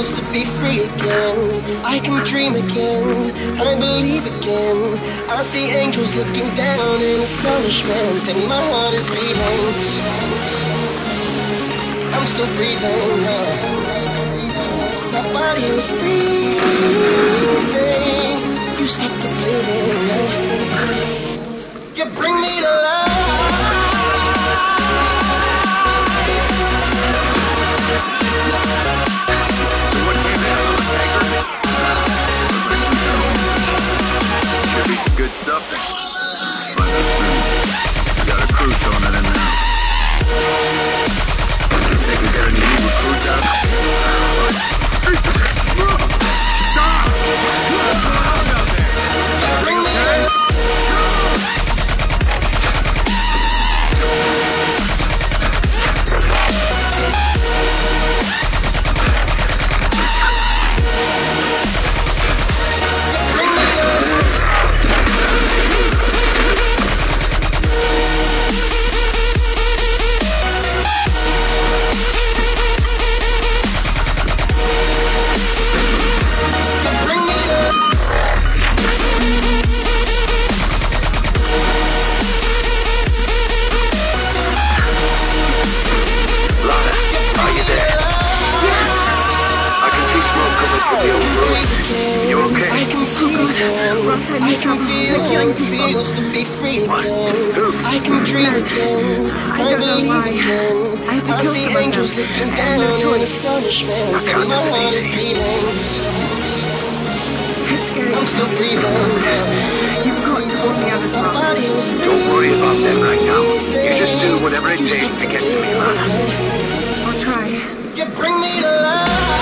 feels to be free again. I can dream again, I believe again. I see angels looking down in astonishment, and my heart is beating. I'm still breathing. My body was freezing. You stopped the bleeding. You bring me to life. Good stuff then. Find out soon. We got a crew throwing it in now. Think we got any new recruits out? Stop! Bring me in. Feels to be free again. I can dream again. I believe again. I see angels looking down in astonishment, and my heart is beating. I'm still breathing. You've got to hold me out of My body was freezing. Don't worry about them right now. You just do whatever it takes to get to me, Lana. I'll try. You bring me to life.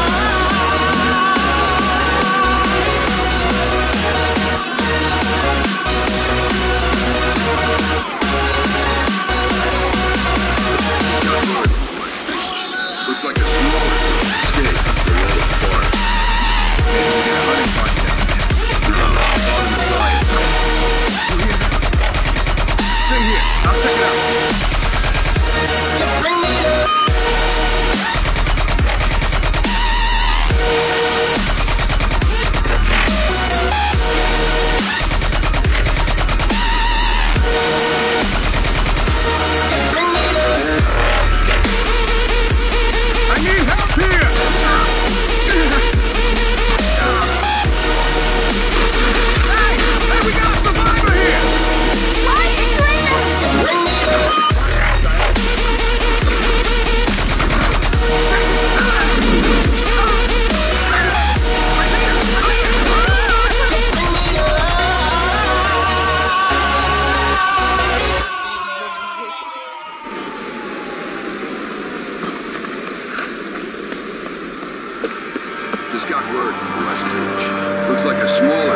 Looks like a small escape. They're all apart. Maybe we get a hunting party down there. On the side. Stay here. I'll check it out. You bring me to Just got word from the West Beach. Looks like a smaller